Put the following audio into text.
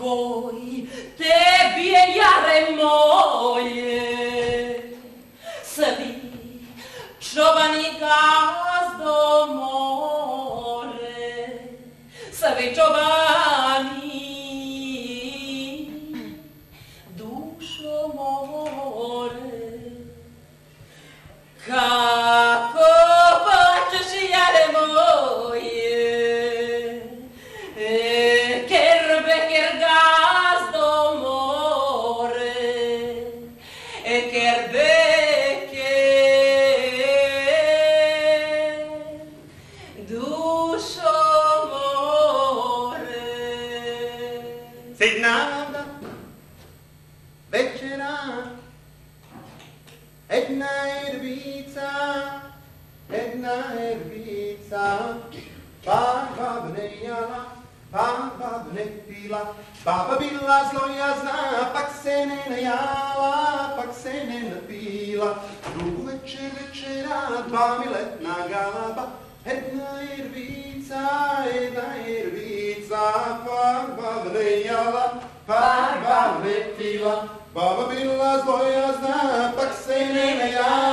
Koji tebi je jare moje, svi čobani gazdo more, svi čobani dušo more. Kako bačeš jare moje, kerbe ker gazdo more, kerbe ker dušo more. Sednada večera, jedna erbica, baba ne jala, baba ne pila, baba bila zlojazna, pak se ne najala, pak se ne napila. Drugu večera, 2-letna galaba, jedna erbica, baba ne jala, baba ne pila, baba bila zlojazna, pak se ne najala.